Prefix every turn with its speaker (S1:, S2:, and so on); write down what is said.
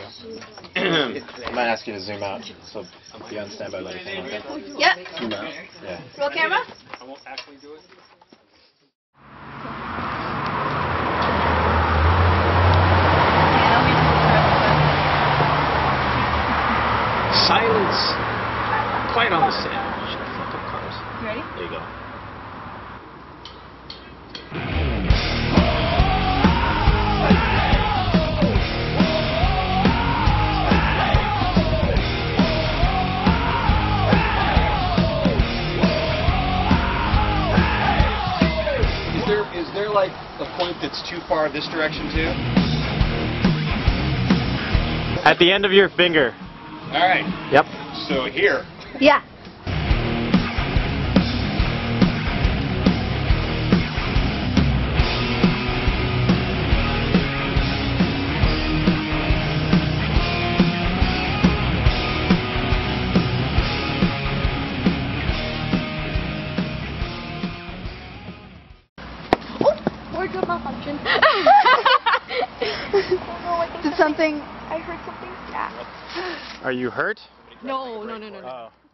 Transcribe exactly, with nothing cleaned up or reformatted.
S1: I might ask you to zoom out, so be on standby by the camera. Okay?
S2: Yep.
S1: Zoom out. Yeah.
S2: Roll camera.
S3: I won't actually do it.
S1: Silence. Quiet on the set. Shut the fuck up, cars.
S2: You ready?
S1: There you go. Is there is there like a point that's too far this direction too?
S4: At the end of your finger.
S1: All right.
S4: Yep.
S1: So here.
S2: Yeah.
S5: Wardrobe malfunction.
S2: Did something?
S5: I heard something. Yeah.
S4: Are you hurt?
S5: No, no, no, no, no.
S4: Oh.